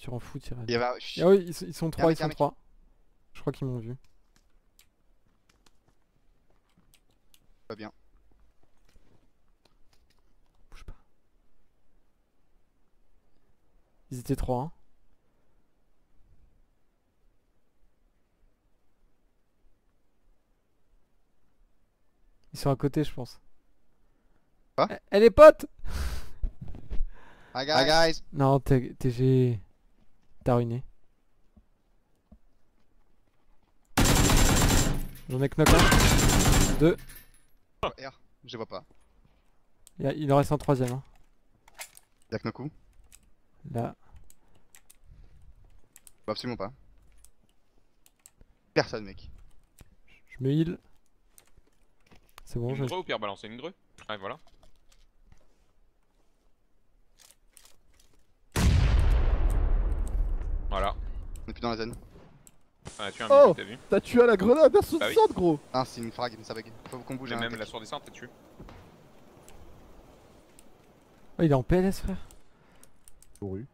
tu rends fou, Tirage. Il y avait... Ah oui, ils sont 3, mec, ils sont mec. 3. Je crois qu'ils m'ont vu. Pas bien. Bouge pas. Ils étaient 3, hein. Ils sont à côté, je pense. Quoi? Elle est pote. Hi guys. Non, TG... T'as ruiné. J'en ai knock 1. 2. R, je vois pas. Il en reste un troisième. Hein. Y'a Knoku. Là. Bah, absolument pas. Personne, mec. Je me heal. C'est bon, Une grue ou pire balancer une grue? Ouais, voilà. Voilà. On est plus dans la zone. On a tué un Oh, midi, t'as vu? t'as tué à la grenade, personne Bah oui. sorte, gros. Ah, c'est une frag, ça bug. Faut qu'on bouge. Mais hein, même tech. la sourdescente, t'as tué. Oh, il est en PLS, frère. Couru.